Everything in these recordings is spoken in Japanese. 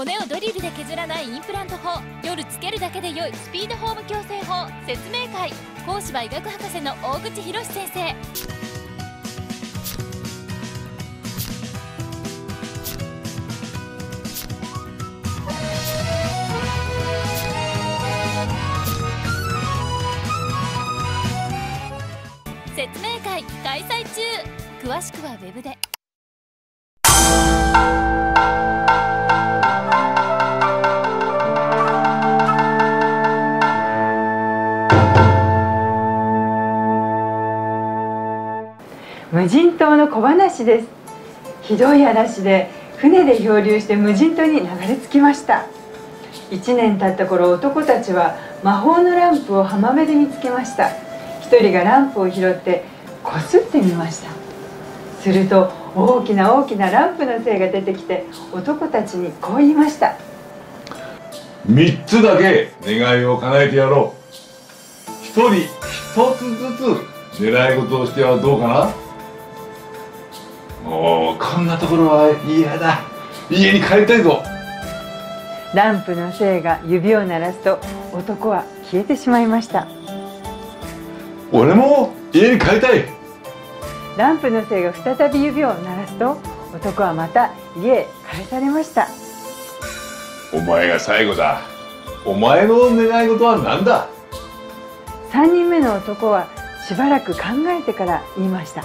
骨をドリルで削らないインプラント法、夜つけるだけで良いスピードフォーム矯正法説明会。講師は医学博士の大口博先生。説明会開催中。詳しくはウェブで。 無人島の小話です。ひどい嵐で船で漂流して無人島に流れ着きました。1年経った頃、男たちは魔法のランプを浜辺で見つけました。1人がランプを拾ってこすってみました。すると大きなランプの精が出てきて、男たちにこう言いました。 3つだけ願いを叶えてやろう。1人1つずつ願い事をしてはどうかな。もうこんなところは嫌だ。家に帰りたいぞ。 ランプの精が指を鳴らすと、男は消えてしまいました。 俺も家に帰りたい。 ランプの精が再び指を鳴らすと、男はまた家へ帰されました。 お前が最後だ。お前の願い事は何だ。 3人目の男はしばらく考えてから言いました。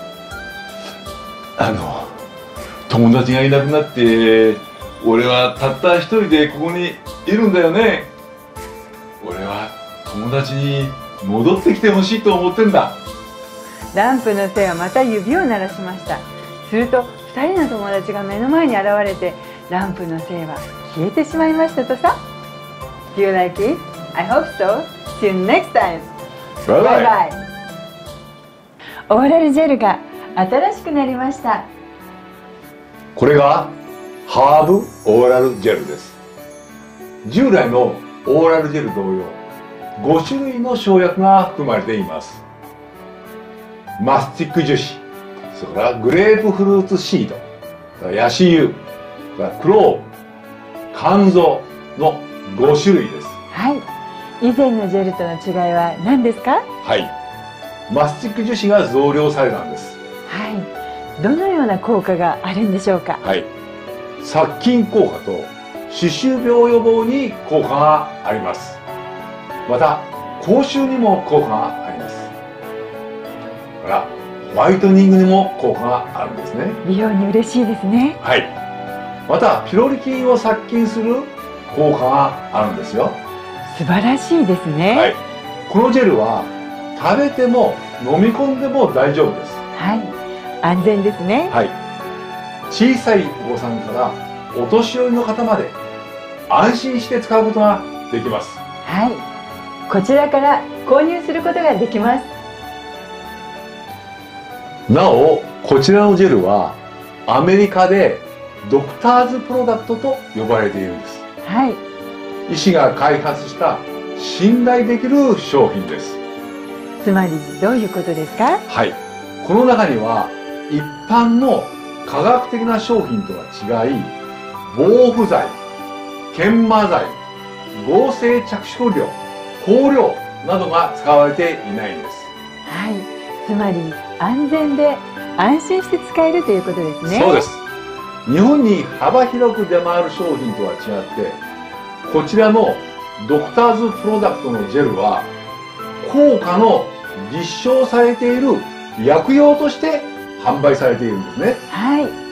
友達がいなくなって俺はたった一人でここにいるんだよね。俺は友達に戻ってきてほしいと思ってんだ。 ランプの精はまた指を鳴らしました。すると2人の友達が目の前に現れて、ランプの精は消えてしまいましたとさ。 Do you like it? I hope so. See you next time. Bye bye. オーラルジェルが新しくなりました。 これがハーブオーラルジェルです。従来のオーラルジェル同様、5種類の生薬が含まれています。マスチック樹脂、それからグレープフルーツシード、ヤシ油、クローブ、肝臓の5種類です。 はい。以前のジェルとの違いは何ですか？ はい。マスチック樹脂が増量されたんです。 はい。どのような効果があるんでしょうか？ はい。殺菌効果と歯周病予防に効果があります。また口臭にも効果があります。だからホワイトニングにも効果があるんですね。 美容に嬉しいですね。 はい。またピロリ菌を殺菌する効果があるんですよ。 素晴らしいですね。 はい。このジェルは食べても飲み込んでも大丈夫です。 はい。安全ですね。 はい。小さいお子さんからお年寄りの方まで安心して使うことができます。 はい。こちらから購入することができます。 なお、こちらのジェルはアメリカでドクターズプロダクトと呼ばれているんです。 はい。 医師が開発した信頼できる商品です。 つまりどういうことですか？ はい。この中には一般の科学的な商品とは違い、防腐剤、研磨剤、合成着色料、香料などが使われていないんです。 はい。つまり安全で安心して使えるということですね。 そうです。日本に幅広く出回る商品とは違って、こちらのドクターズプロダクトのジェルは効果の実証されている薬用として販売されているんですね。 はい。